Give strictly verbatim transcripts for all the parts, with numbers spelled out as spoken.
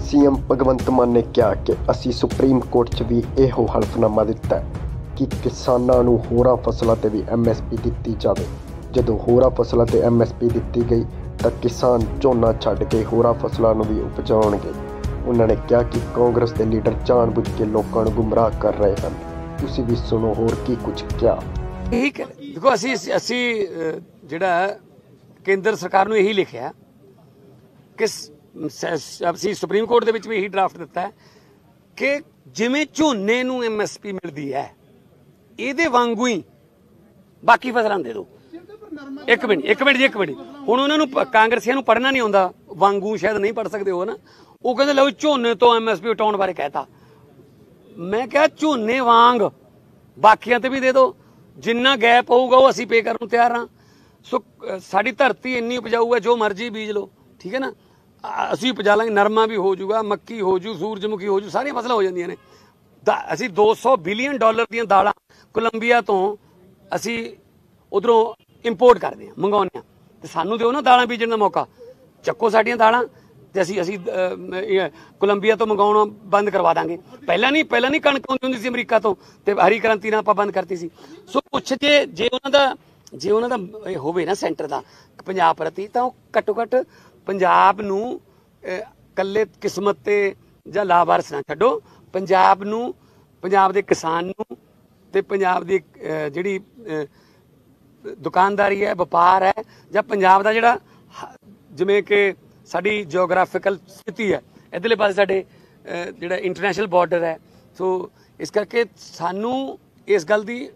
CM भगवंत मान ने कहा कि असी सुप्रीम कोर्ट च भी इहो हलफनामा दिता है कि किसानां नूं होरां फसलां ते भी एम एस पी दित्ती जावे। जदों होरां फसलां ते एम एस पी दित्ती गई तां किसान झोना छड्ड के होरां फसलां नूं भी उपजाउणगे। उन्होंने कहा कि कांग्रेस के लीडर जानबूझ के लोगों को गुमराह कर रहे हैं। तुसीं भी सुनो होर की कुछ क्या। यही देखो असी असी जिहड़ा केंद्र सरकार नूं यही लिखिया कि ਅਸੀਂ सुप्रीम कोर्ट ਦੇ ਵਿੱਚ भी यही ड्राफ्ट दिता है कि जिवें झोने नूं एम एस पी मिलती है ਇਹਦੇ वांगू ही बाकी फसलां दे दो। एक मिनट एक मिनट जी एक मिनट हुण उन्हां नूं कांग्रेसियां नूं पढ़ना नहीं आउंदा, वांगू शायद नहीं पढ़ सकते हो ना। वो कहंदे लो झोने तो एम एस पी हटाउण बारे कहता। मैं कहा झोने वांग बाकियां ते भी दे दो, जिन्ना गैप होऊगा वो असीं पे करन नूं तैयार हां। सो साडी धरती इन्नी उपजाऊ है, जो मर्जी बीज लो, ठीक है ना। ਅਸੀਂ उपजा लांगे, नरमा भी हो जूगा, मक्की हो जू, सूरजमुखी हो जू, सारियां फसलां हो जांदियां ने। ਅਸੀਂ दो सौ बिलियन डॉलर ਦੀਆਂ ਦਾਲਾਂ ਕੋਲੰਬੀਆ ਤੋਂ ਅਸੀਂ ਉਧਰੋਂ ਇੰਪੋਰਟ ਕਰਦੇ ਹਾਂ, ਮੰਗਾਉਂਦੇ ਹਾਂ, ਤੇ ਸਾਨੂੰ ਦਿਓ ਨਾ ਦਾਲਾਂ ਬੀਜਣ ਦਾ ਮੌਕਾ। ਚੱਕੋ ਸਾਡੀਆਂ ਦਾਲਾਂ ਤੇ ਅਸੀਂ ਅਸੀਂ ਕੋਲੰਬੀਆ ਤੋਂ ਮੰਗਾਉਣਾ ਬੰਦ ਕਰਵਾ ਦਾਂਗੇ। ਪਹਿਲਾਂ ਨਹੀਂ ਪਹਿਲਾਂ ਨਹੀਂ ਕਣਕ ਆਉਂਦੀ ਹੁੰਦੀ ਸੀ ਅਮਰੀਕਾ ਤੋਂ, ਤੇ ਹਰੀ ਕ੍ਰਾਂਤੀ ਨਾਲ ਆਪਾਂ ਬੰਦ ਕਰਤੀ ਸੀ। ਸੋ ਕੁਛ ਜੇ ਜੇ ਉਹਨਾਂ ਦਾ ਜੇ ਉਹਨਾਂ ਦਾ ਹੋਵੇ ਨਾ ਸੈਂਟਰ ਦਾ ਪੰਜਾਬ ਪ੍ਰਤੀ, ਤਾਂ ਉਹ ਘੱਟੋ ਘੱਟ पंजाब नूं कल्ले किस्मत ते जां लावारस ना छड्डो, पंजाब नूं पंजाब दे किसान नूं ते पंजाब दी जिहड़ी दुकानदारी है, व्यापार है, जां पंजाब दा जिहड़ा जिवें कि साडी जियोग्राफिकल स्थिति है, इधरले पासे साडे जिहड़ा इंटरनेशनल बॉर्डर है। सो इस करके सानूं इस गल दी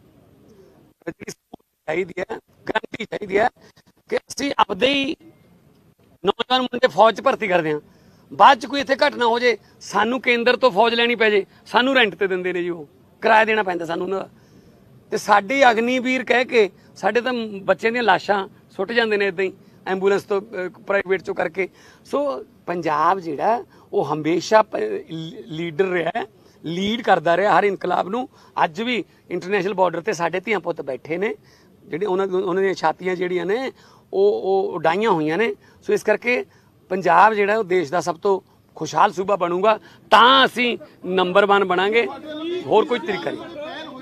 चाहिदी है, गारंटी चाहिदी है कि असीं आपदे ही नौजवान मुंडे फौज च भर्ती करते हैं, बाद च कोई इत्थे घटना हो जाए सानू केंद्र तो फौज लैनी पै जाए, सानू रेंट ते दिंदे ने जी, वो किराया देना पैंदा सानू उन्हां दा। ते साडे अग्निवीर कह के साडे तां बच्चों दी लाशां सुੱਟ ਜਾਂਦੇ ने इदां ही एंबूलेंस तो प्राइवेट चों करके। सो पंजाब जिहड़ा वो हमेशा लीडर रहा, लीड करदा रहा हर इनकलाब नूं। अज भी इंटरनेशनल बॉर्डर ते साडे धीआं पुत्त बैठे ने, जिहड़े उन्हां उन्हां ਦੀਆਂ ਛਾਤੀਆਂ ਜਿਹੜੀਆਂ ਨੇ ਉਹ ਉਡਾਈਆਂ ਹੋਈਆਂ ਨੇ। सो इस करके पंजाब जिहड़ा वो देश का सब तो खुशहाल सूबा बनूगा, तां असीं नंबर वन बनांगे, होर कोई तरीका नहीं।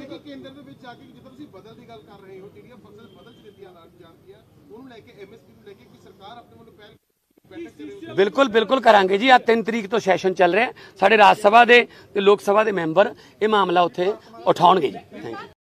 बिल्कुल बिल्कुल करांगे जी। आ तीन तरीक तो सैशन चल रहा है, साडे राज सभा दे ते लोक सभा दे मैंबर ये मामला उत्थे उठाउणगे जी। Thank you.